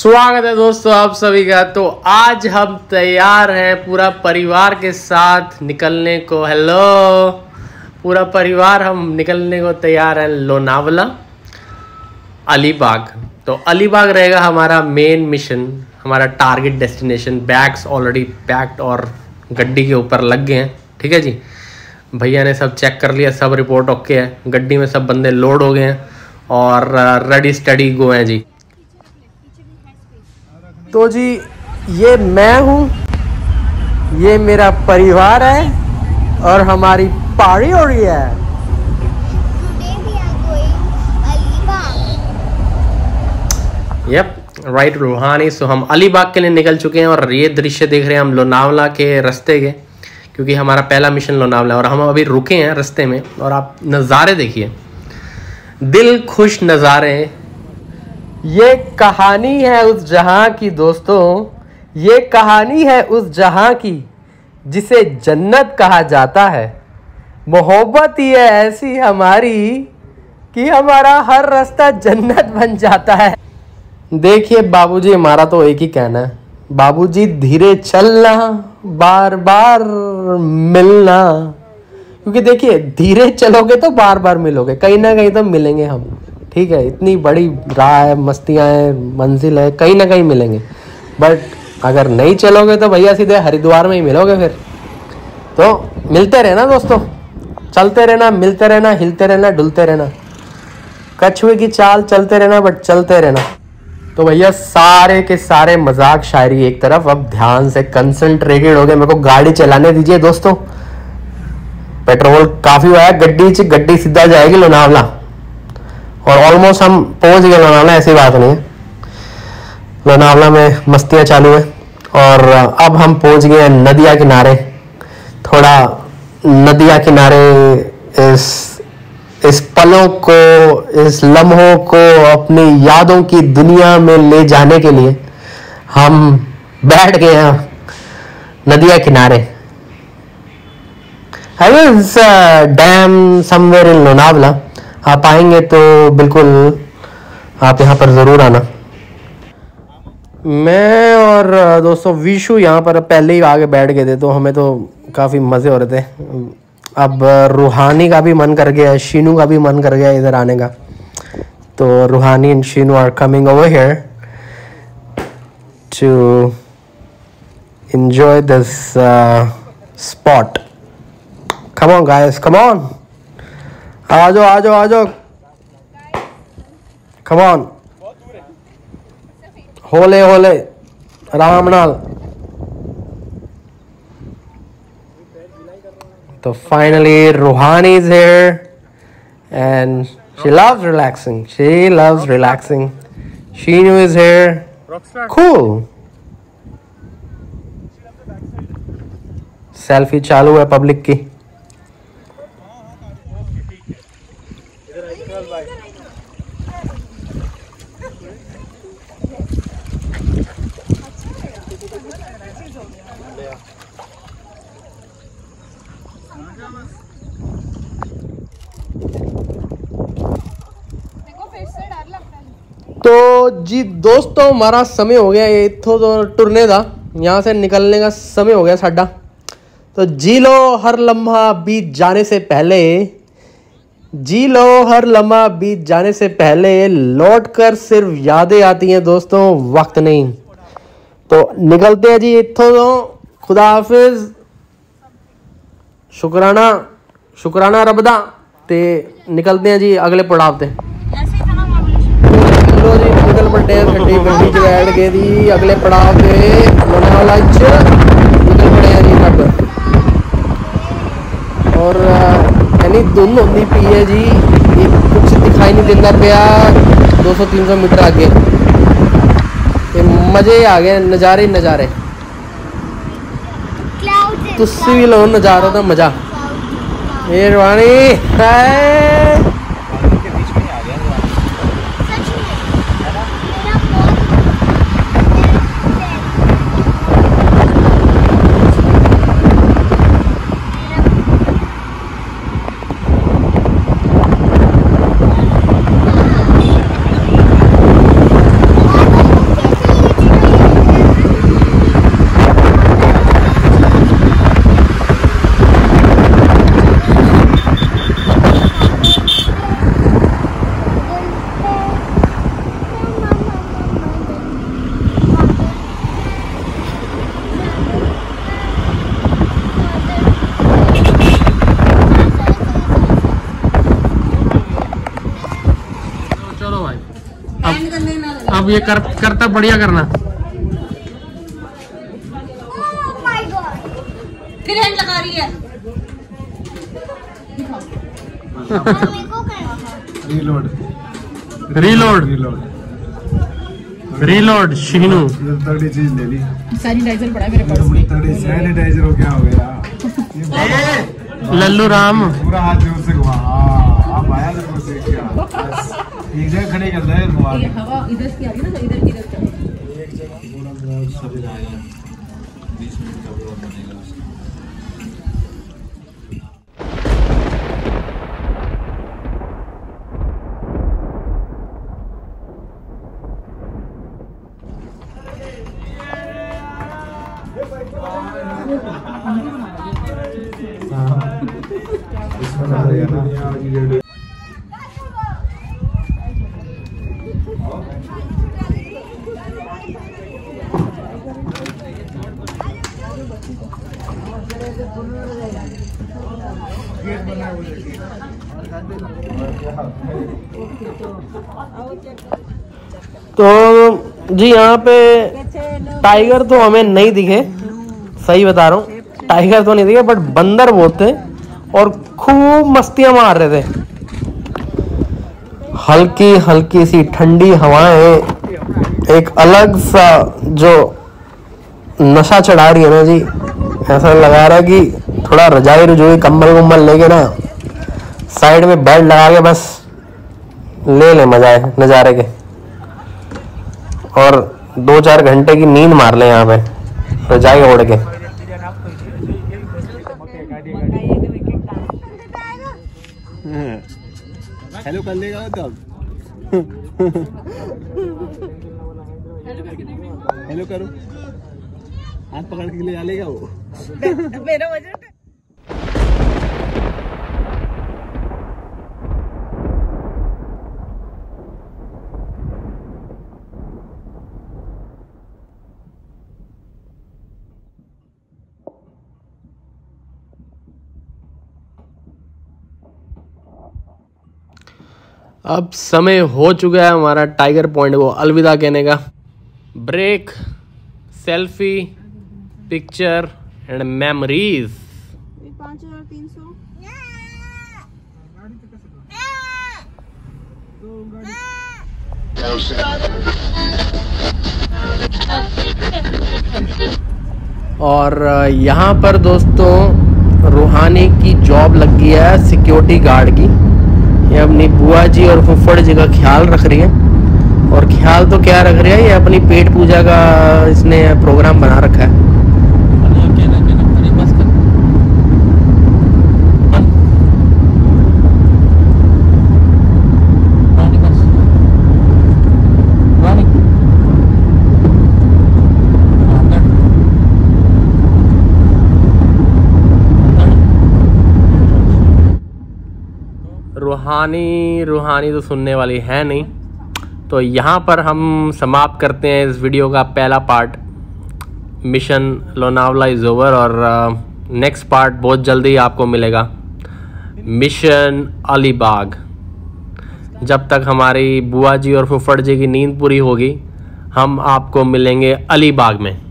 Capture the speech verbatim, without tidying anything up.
स्वागत है दोस्तों आप सभी का। तो आज हम तैयार हैं पूरा परिवार के साथ निकलने को। हेलो, पूरा परिवार हम निकलने को तैयार हैं लोनावला अलीबाग। तो अलीबाग रहेगा हमारा मेन मिशन, हमारा target destination. Bags already packed और गड्डी के ऊपर लग गए हैं। ठीक है जी, भैया ने सब चेक कर लिया, सब रिपोर्ट ओके है। गड्डी में सब बंदे लोड हो गए हैं और रेडी स्टडी गो हैं जी। तो जी ये मैं हूँ, ये मेरा परिवार है और हमारी पार्टी हो रही है। यप राइट रूहानी। सो हम अलीबाग के लिए निकल चुके हैं और ये दृश्य देख रहे हैं हम लोनावला के रास्ते के, क्योंकि हमारा पहला मिशन लोनावला और हम अभी रुके हैं रास्ते में। और आप नज़ारे देखिए, दिल खुश नज़ारे। ये कहानी है उस जहां की दोस्तों, ये कहानी है उस जहां की जिसे जन्नत कहा जाता है। मोहब्बत ही है ऐसी हमारी कि हमारा हर रास्ता जन्नत बन जाता है। देखिए बाबूजी, हमारा तो एक ही कहना है, बाबूजी धीरे चलना, बार बार मिलना। क्योंकि देखिए धीरे चलोगे तो बार बार मिलोगे, कहीं ना कहीं तो मिलेंगे हम। ठीक है, इतनी बड़ी राह है, मस्तियाँ हैं, मंजिल है, कहीं ना कहीं मिलेंगे। बट अगर नहीं चलोगे तो भैया सीधे हरिद्वार में ही मिलोगे फिर। तो मिलते रहना दोस्तों, चलते रहना, मिलते रहना, हिलते रहना, डुलते रहना, कछुए की चाल चलते रहना, बट चलते रहना। तो भैया सारे के सारे मजाक शायरी एक तरफ, अब ध्यान से कंसंट्रेटेड हो गए। मेरे को गाड़ी चलाने दीजिए दोस्तों। पेट्रोल काफ़ी हुआ है गड्डी च, गड्डी सीधा जाएगी लोनावला और ऑलमोस्ट हम पहुंच गए लोनावला। ऐसी बात नहीं है, लोनावला में मस्तियाँ चालू है और अब हम पहुंच गए नदिया किनारे। थोड़ा नदिया किनारे इस इस पलों को, इस लम्हों को अपनी यादों की दुनिया में ले जाने के लिए हम बैठ गए हैं नदिया किनारे। Dam somewhere in Lonavala. आप आएंगे तो बिल्कुल आप यहाँ पर ज़रूर आना। मैं और दोस्तों विशु यहाँ पर पहले ही आगे बैठ गए थे, तो हमें तो काफ़ी मज़े हो रहे थे। अब रूहानी का भी मन कर गया, शीनू का भी मन कर गया इधर आने का। तो Roohani and Sheenu are coming over here to enjoy this spot. Come on guys, come on, आ जाओ आ जाओ आ जाओ, कम ऑन, होले होले आराम नाल। तो finally Roohani is here and she loves relaxing, she loves relaxing. Sheenu is here, cool. Selfie चालू है पब्लिक की। तो जी दोस्तों हमारा समय हो गया, ये इत्थों तो टुरने का, यहाँ से निकलने का समय हो गया साडा। तो जी लो हर लम्हा बीत जाने से पहले, जी लो हर लम्हा बीत जाने से पहले, लौट कर सिर्फ यादें आती हैं दोस्तों, वक्त नहीं। तो निकलते हैं जी इत्थों तो, खुदा हाफिज, शुक्राना शुक्राना रबदा। ते निकलते हैं जी अगले पड़ाव ते। लो जी निकल पड़े हैं, ठंडी गड्डी च बैठ गए दी अगले पड़ाव पे लोनावला च निकल पड़े हैं जी सब। और यानी धुंध होती पी है जी, ये कुछ दिखाई नहीं देता पिया। दो सौ तीन सौ मीटर आगे ये मज़े आ गए, नज़ारे नज़ारे। तुसी भी लो नज़ारों का मज़ा। मेहरबानी है। ये कर, करता बढ़िया करना। फिर हैंड लगा रही है। Reload reload reload reload Sheenu तगड़ी चीज ले ली। सैनिटाइजर पड़ा है मेरे पास में। तगड़ी सैनिटाइजर हो क्या हो गया। लल्लू राम पूरा हाथ जोर से घुमा। हाँ आप आया तो से क्या एक जगह खड़े कर रहे हैं घुमा के। हवा इधर की आ रही ना, तो इधर की इधर की। एक जगह पूरा सब जाएगा बीस मिनट का ब्लॉग बनेगा। तो जी यहाँ पे टाइगर तो हमें नहीं दिखे, सही बता रहा हूँ, टाइगर तो नहीं दिखे, बट बंदर बहुत थे और खूब मस्तियाँ मार रहे थे। हल्की हल्की सी ठंडी हवाएं एक अलग सा जो नशा चढ़ा रही है ना जी। ऐसा लगा रहा है कि थोड़ा रजाई रजोई कम्बल वम्बल लेके ना साइड में बेड लगा के बस ले ले मजा है नज़ारे के, और दो चार घंटे की नींद मार ले यहाँ पे रजाई ओढ़ के। हेलो कर लेगा तब। हेलो करो, हाथ पकड़ के ले लेगा वो। मेरा वजन अब समय हो चुका है हमारा टाइगर पॉइंट को अलविदा कहने का। Break, selfie, picture and memories. पाँच हजार तीन सौ और यहाँ पर दोस्तों रूहानी की जॉब लग गई है सिक्योरिटी गार्ड की। ये अपनी बुआ जी और फुफ्फड़ जी का ख्याल रख रही है, और ख्याल तो क्या रख रही है, ये अपनी पेट पूजा का इसने प्रोग्राम बना रखा है। रूहानी रूहानी तो सुनने वाली है नहीं, तो यहाँ पर हम समाप्त करते हैं इस वीडियो का पहला part. Mission Lonavala is over, और नेक्स्ट पार्ट बहुत जल्दी आपको मिलेगा, मिशन अलीबाग। जब तक हमारी बुआ जी और फुफ्फड़ जी की नींद पूरी होगी, हम आपको मिलेंगे अलीबाग में।